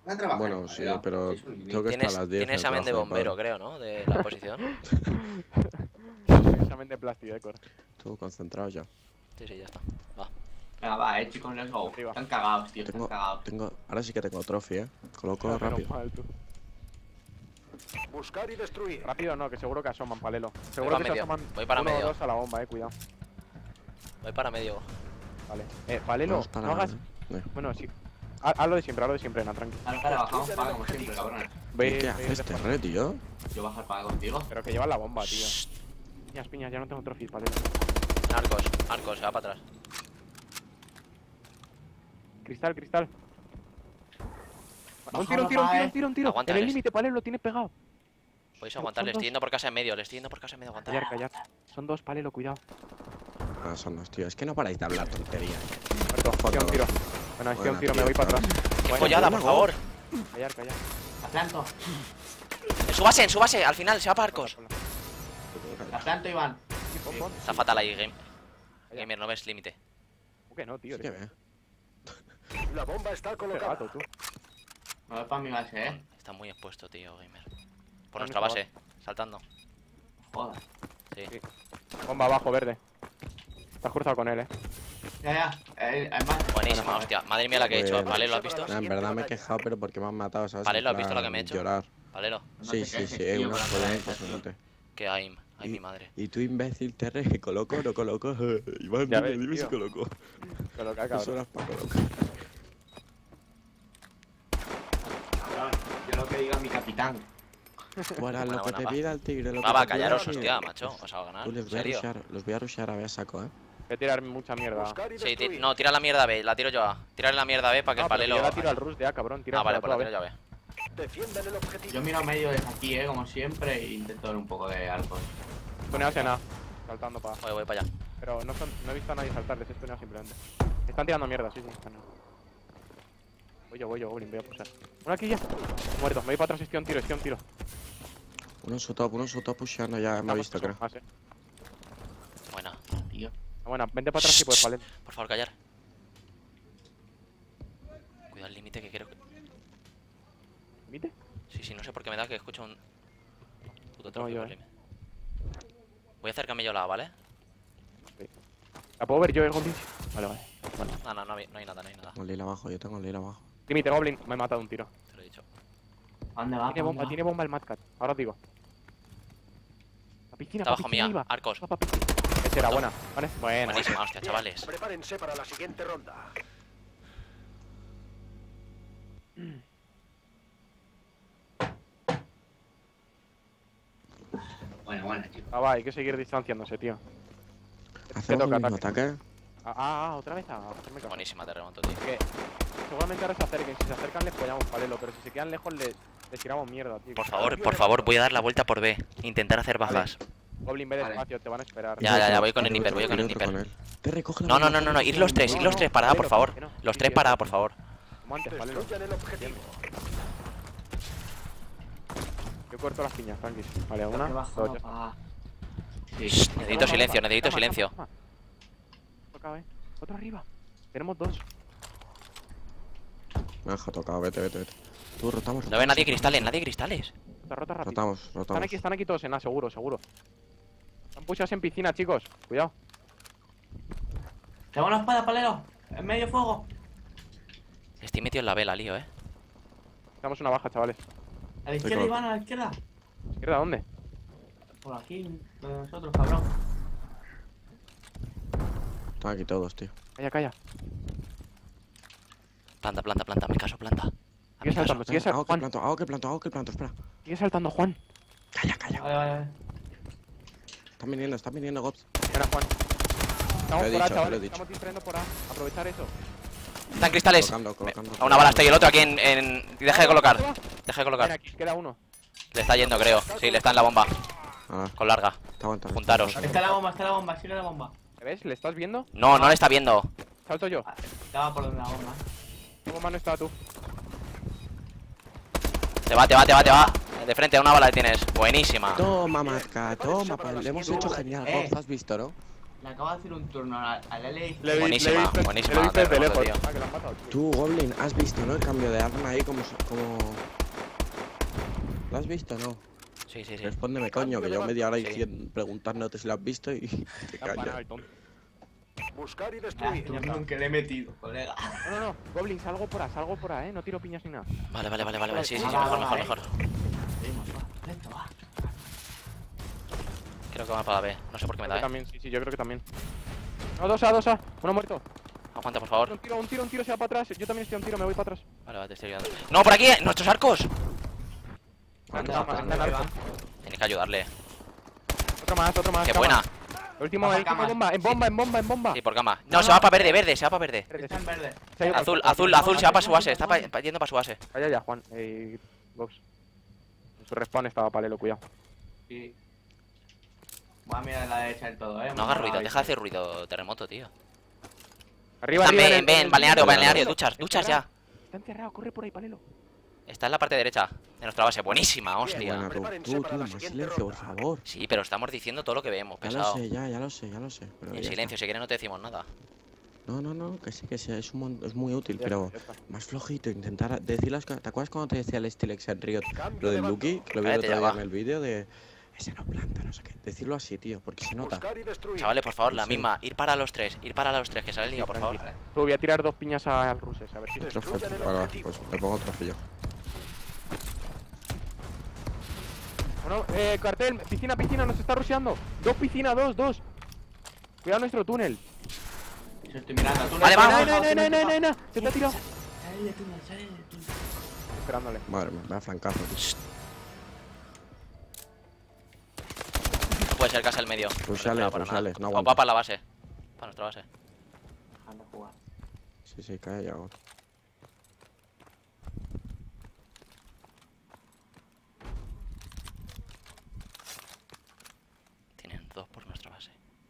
Va a trabajar. Bueno, sí, Palero. pero Es un límite. tengo que estar a las 10. Tiene en el examen de trabajo bombero, padre. creo, ¿no? De la posición. Examen de plastidecor. Estuvo concentrado ya. Sí, sí, ya está. Va. Venga, va, chicos, let's go. Arriba. Están cagados, tío, están cagados. Ahora sí que tengo trophy, Coloco Menos rápido. mal, tú. Buscar y destruir. Rápido no, que seguro que asoman, Palelo. Voy Seguro para que se medio. asoman Voy para uno medio. o dos a la bomba, cuidado. Voy para medio. Vale. Palelo, Vamos para no hagas... nada, Bueno, sí. Haz lo de siempre, Ana, tranqui. Ahora bajamos para como siempre, cabrones. Ve, ¿Qué ve haces, de- Terre, tío? Yo bajar para contigo. Pero que llevan la bomba, tío. Piñas, ya no tengo trofis, Palelo. Arcos, se va para atrás. Cristal. Baja, Un tiro. Aguanta, En el Alex. límite, Palelo, lo tienes pegado. Podéis aguantar, le son estoy yendo por casa en medio, aguantar. Callar. Son dos, Palelo, cuidado. Ah, son los tíos. Es que no paráis de hablar tonterías. Muerto, estoy a un tiro. Bueno, estoy a un tiro, me voy para atrás. ¡Qué Bueno, follada, por favor! Callar. La planto. En su base, al final, se va para Arcos. La planto, Iván. Está fatal ahí, Gamer, no ves límite. ¿Cómo que no, tío? Sí que ve. La bomba está colocada. Pegato, tú. Me voy para mi base, Está muy expuesto, tío, Gamer. Está Por nuestra muy base, saltando. Joder. Sí. Bomba abajo, verde. Estás cruzado con él, Ya. Además, Buenísima, hostia. Madre mía la que he hecho. Pues- ¿Vale? ¿Lo has visto? Nah, en verdad me he quejado, pero porque me han matado, ¿sabes? Vale, En ¿lo has visto plan, lo que me he hecho? Llorar. Valero, no Sí, te sí, quejes, sí, tío, una con la joder cara de impresionante. que hay mi madre. Y tú, imbécil, Terre, que coloco, no coloco. Iván, Ya dime, ves, dime si tío. coloco. Coloca, Eso cabrón. era para colocar. Cabrón, yo lo que diga mi capitán. Bueno, lo que buena, te va. pida el tigre, lo que Va, te pida callaros, el tigre. hostia, macho. Os va a ganar. Tú ¿En serio? los voy a rushear a ver saco, Voy a tirar mucha mierda. Buscar y Sí, destruir. no, tira la mierda B, la tiro yo A. Tírale la mierda B para que No, el pero palelo. yo la tiro al rush de A, cabrón. Tira Vale, pues la tú, tiro yo a B. Defiendan el objetivo. Yo miro a medio desde aquí, como siempre, e intento dar un poco de alcohol. Tuneas en A. Saltando para. Voy para allá. Pero no he visto a nadie saltar, les he tuneado simplemente. Están tirando mierda, sí. Voy yo, Goblin, voy a pulsar. Una aquí ya. Muerto, me voy para atrás, estoy a un tiro. Uno en su top pusheando ya, me ha visto, creo. Más, Buena. Tío. Buena, vente para atrás si puedes, Palen. Por favor, callar. Cuidado el límite que creo que. ¿Límite? Sí, no sé por qué me da que escucho un. Puto No, trozo yo, por límite. Voy a acercarme yo a la A, ¿vale? ¿La puedo ver yo, Goblin? Vale. No hay nada. Tengo el hilo abajo, yo tengo el hilo abajo. Límite, Goblin, me he matado un tiro. Te lo he dicho. ¿A dónde va? Tiene bomba el Madcat, ahora os digo. La piscina, Está abajo mía, Arcos. Va pa' piscina. Esa era buena, ¿vale? Buena. Buenísima, hostia, chavales. Prepárense para la siguiente ronda. Bueno, chicos. Va, hay que seguir distanciándose, tío. ¿Hacemos el toca mismo ataque? Otra vez me cago. Buenísima, te remonto, tío. Que seguramente ahora se acerquen. Si se acercan les follamos palelo, pero si se quedan lejos les tiramos mierda, tío. Por favor, voy a dar la vuelta por B. Intentar hacer bajas. Goblin, ve Vale. despacio, te van a esperar. Ya, voy con el Hay Nipper, otro, voy con hay el otro Nipper. él. Terre, coge la No, ir los tres para A, por favor. Los tres para A, por favor. Como antes, palelo. Destruyan el objetivo. Yo corto las piñas, tranqui. Vale, Creo una, que dos, bajo, ya está. ah. Sí. Necesito silencio. Toca, otro arriba. Tenemos dos. Me ha tocado, vete. Tú, rotamos. No ve nadie cristales. Rota rápido. Rotamos. Están aquí todos en A, seguro. Están puestos en piscina, chicos. Cuidado. Tengo una espada, palero. En medio fuego. Estoy metido en la vela, lío, Damos una baja, chavales. A la izquierda, Iván, a la izquierda. ¿Izquierda dónde? Por aquí, donde nosotros, cabrón. Están aquí todos, tío. Calla. Planta, me caso, planta. Sigue saltando, sigue saltando. Juan, Hago que planto, espera. sigue saltando, Juan. Calla. Vale. Están viniendo, Gops. Buena, Juan. Estamos Lo he por A, dicho, lo he chavales. dicho. Estamos distrayendo por A. Aprovechar eso. Están cristales. Colocando. A una bala estoy, el otro aquí en. Deja de colocar. Ven aquí, queda uno. Le está yendo, creo. Sí, le está en la bomba. Ah, Con larga. está aguantando. Juntaros. Está la bomba, sigue la bomba. ¿Me ves? ¿Le estás viendo? No le está viendo. Salto yo. Estaba por donde la bomba. ¿Cómo mano está tú? Te va. De frente a una bala le tienes. Buenísima. Toma, Marca, toma, le hemos hecho genial, Gops, has visto, ¿no? Le acabo de hacer un turno al LA. Buenísima, buenísima, Le he visto desde terremoto, lejos. tío. Ah, que lo han matado, tío. Tú, Goblin, has visto, ¿no? El cambio de arma ahí, como... ¿Lo has visto o no? Sí, sí, sí. Respóndeme, coño, que llevo media hora Sí. preguntándote si lo has visto y te Se ha empanado callas. el tonto. Buscar y Ah, destruir. turno que le he metido, colega. No, Goblin, salgo por A, no tiro piñas ni nada. Vale, vale, vale, vale. Sí, sí, sí, Va, mejor, va, mejor, va, mejor. Seguimos, va. Perfecto, va. Creo que va para la B. No sé por qué me Yo da, también, sí, yo creo que también. No, 2A. Uno muerto. Aguanta, por favor. Un tiro, se va para atrás. Yo también estoy a un tiro, me voy para atrás. Vale, vale, te estoy ayudando. ¡No, por aquí! ¡Nuestros arcos! Anda, narco. Tienes que ayudarle. Otro más. ¡Qué cama. buena! Último Cama. bomba. En bomba. Sí, por cama. No, se va para verde, se va para verde. Está en verde. Se ha ido Azul, para- azul, se va para su base. Está yendo para su base. Calla ya, Juan. Box. En su respawn estaba palelo, cuidado. Sí. Voy a mirar a la derecha del todo, No hagas ruido, deja de hacer ruido, terremoto, tío. Arriba, También, en el- ven, balneario, balneario, duchas ya. Está enterrado, corre por ahí, palelo. Está en la parte derecha de nuestra base. Buenísima, hostia. Buena, Prepárense tú, para la más siguiente silencio, por ronda. favor. Sí, pero estamos diciendo todo lo que vemos, Ya lo pesado. sé, ya lo sé. Pero En ya silencio, si quieres no te decimos nada. está. No, que sí, es muy útil, Ya pero está. más flojito, intentar decir las cosas. ¿Te acuerdas cuando te decía el Stilex en Riot Cambio lo de del bando. Lucky? Que lo vi Cállate, otro ya día va. en el vídeo de... Ese no planta, no sé qué. Decirlo así, tío, porque se nota. Buscar y destruir. Chavales, por favor, la Sí. misma. Ir para los tres, que sale el lío, por favor. Tú, voy a tirar 2 piñas al ruses, a ver si... Otro Destruyan fuerte. el Vale, objetivo. pues me pongo otro yo. Bueno, cartel, piscina, nos está rusheando. 2 piscinas, 2. Cuidado nuestro túnel. Yo estoy mirando. Tú Vale, vamos. No. Se te ha tirado. Sale de túnel, sale de túnel. Esperándole. Madre mía, me da flancazo, tío. No puede ser casa el medio. Rusale, No para rusale, nada. no O aguanto. va para la base. Para nuestra base. Dejando jugar. Sí, cae ya. Tienen 2 por nuestra base.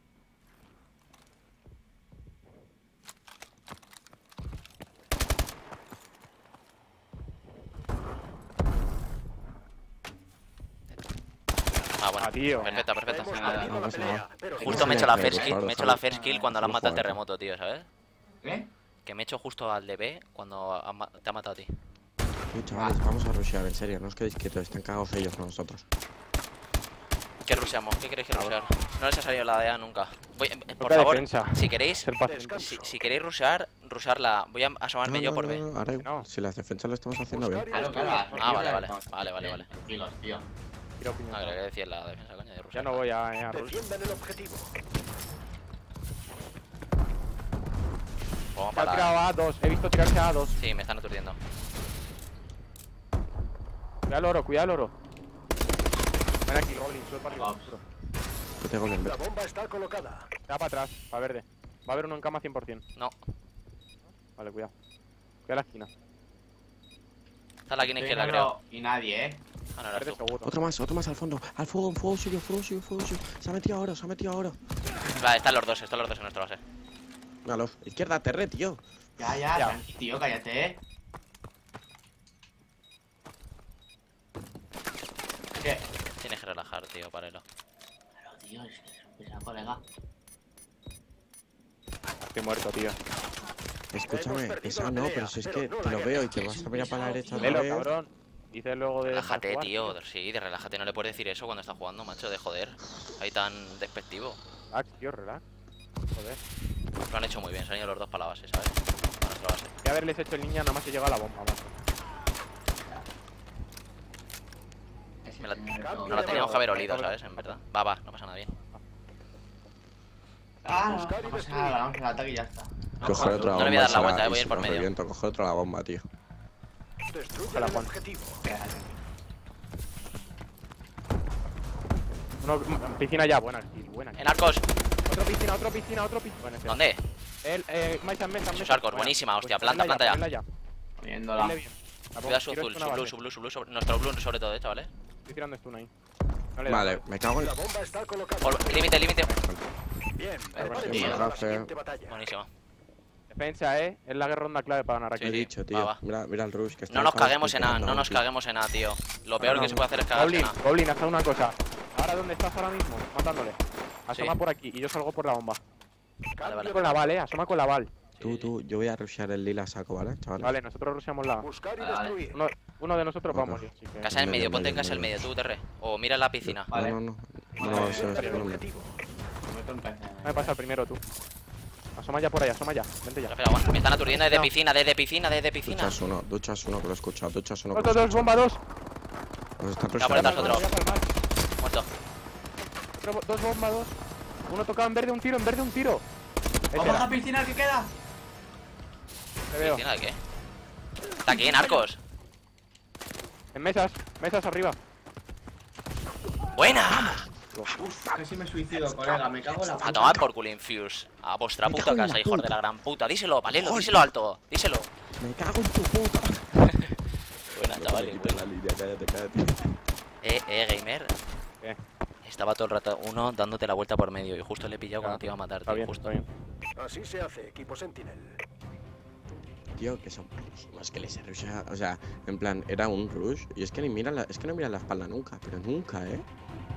Ah, bueno. Ah, tío. Perfecta. Hemos perdido No la pasa pelea, nada. pero Justo me he hecho la first kill, Déjalo, kill cuando le han Déjalo matado el jugar. terremoto, tío, ¿sabes? ¿Qué? Que me he hecho justo al de B cuando te ha matado a ti. Sí, chavales, vamos a rushear, en serio, no os quedéis quietos, están cagados ellos, no nosotros. ¿Qué rusheamos? ¿Qué queréis que rushear? No les ha salido la DA nunca. Voy, por Toca favor, defensa. si queréis, Ser paciente. si queréis rushearla. Voy a asomarme yo por B. Ahora, No. si las defensas lo estamos haciendo bien. Claro, Ah, vale. Tranquilos, tío. Tiro piñas. No, creo que decía la defensa, coño, de Ya rushear. no voy a rush. defiendan el objetivo. Vamos Se ha para tirado a 2. He visto tirarse a 2. Sí, me están aturdiendo. Cuidado el oro. Ven aquí, Goblin, sube para arriba. Vamos. duro. Yo tengo que La bomba está colocada. Se va para atrás, para verde. Va a haber uno en cama 100%. No, Vale, cuidado. Cuidado la esquina. está la esquina Estoy izquierda, mirando creo. y nadie, Ah, no, eres Verde tú. seguro. Otro más al fondo. Al fuego, fuego suyo. Se ha metido ahora, Vale, están los dos en nuestra base. Míralo. Izquierda, terre, tío. Ya, Ya. tranqui, tío, cállate, ¿Qué? Tienes que relajar, tío, parelo. Claro, tío, es que es un pesado, colega. Estoy muerto, tío. Escúchame, Hemos perdido esa la no, pelea, pero si es pero que no te la lo veo y guerra. te vas a mirar para la derecha otra Lelo, vez. cabrón. Dices luego de... Relájate, jugar, tío. Sí, de relájate. No le puedes decir eso cuando está jugando, macho, de joder. Ahí tan despectivo. Relax, tío, relax. Joder. Lo han hecho muy bien, se han ido los dos para la base, ¿sabes? Para nuestra base. Voy a haberles hecho el niña, nada más he llegado a la bomba, macho. Me la- Cambio No la de teníamos que haber bando. olido, ¿sabes? En verdad. Va, no pasa nada bien. Ah, Buscar y no pasa destruir. nada, vamos al ataque y ya está. Coger otra No bomba. le voy a dar y la se vuelta, y voy a ir se por la medio. reviento. Coger otra la bomba, tío. Destruyan Hola, el Juan. objetivo. Espérate. Uno, piscina ya, buena kill, buena kill. En arcos. Otro piscina. Bueno, ese. ¿Dónde? Mesa. Sus arcos, buenísima, hostia, planta ya. Poniéndola. Ponle bien. Cuida su azul, su blue, nuestro blue sobre todo, ¿vale? Estoy tirando stun ahí. No le da. Vale, me cago en... La bomba está colocada. Límite. Bien, tío. prepárense para la Gafe. siguiente batalla. Buenísimo. Defensa, es la ronda clave para ganar Te he aquí. dicho, tío. va. Mira el rush que está... No nos enfadado caguemos en A, esperando no a nos un tío. caguemos en A, tío. Lo peor que se puede hacer es cagarse en A. Goblin, haz una cosa. Ahora, ¿dónde estás ahora mismo? Matándole. Asoma Sí. por aquí y yo salgo por la bomba. Vale, vale. Con la bal, asoma con la bal. Tú, yo voy a rushear el lila saco, ¿vale, chavales? Vale, nosotros rusheamos la. Buscar y Vale. destruir. Uno de nosotros Ok. vamos, así que. Casa en medio, ponte en medio, casa en medio. medio, tú, Terre. O mira la piscina. Vale. No, Vale. eso es El un hombre. objetivo. Me meto en PC. Me pasa primero tú. Asoma ya por ahí, asoma ya. Vente ya. Espera, aguanta. Me están aturdiendo desde No. piscina, desde piscina, desde piscina. Duchas uno, que lo he escuchado. Duchas uno, que Dos, lo he dos, dos, bomba, dos. escuchado. Nos están Está por detrás rusheando. otro. Voy a palmar. Muerto. Dos bomba, dos. Uno tocaba en verde, un tiro, en verde, un tiro. Ese ¡Vamos a era, la piscina que queda! te veo. ¿Piscina de qué? Está aquí en arcos. En mesas, mesas arriba. ¡Buena! Uf, casi me suicido, colega. Me cago en la puta. A tomar por culo Infuse. A vuestra Me puta cago en casa, la hijos puta. de la gran puta. Díselo, Valelo, Joder. díselo alto. Díselo. Me cago en tu puta. Buena, chavales. Quita la línea, cállate. Gamer. ¿Qué? Estaba todo el rato uno dándote la vuelta por medio y justo le he pillado cuando te iba a matar, Está tío. bien, Justo. está bien. Así se hace, equipo Sentinel. Tío, que son perros. No, es que les he rusheado. O sea, en plan, era un rush. Y es que ni miran es que no miran la espalda nunca. Pero nunca, ¿eh?